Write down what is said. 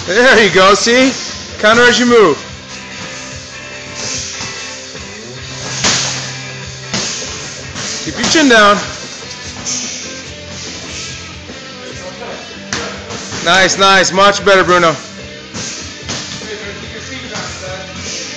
There you go, see? Counter as you move. Keep your chin down. Nice, nice. Much better, Bruno.